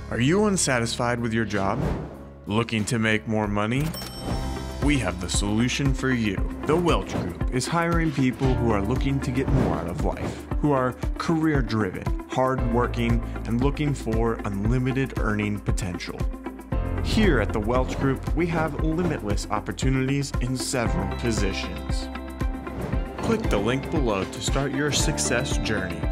Are you unsatisfied with your job? Looking to make more money? We have the solution for you. The Welch Group is hiring people who are looking to get more out of life, who are career-driven, hard-working, and looking for unlimited earning potential. Here at the Welch Group, we have limitless opportunities in several positions. Click the link below to start your success journey.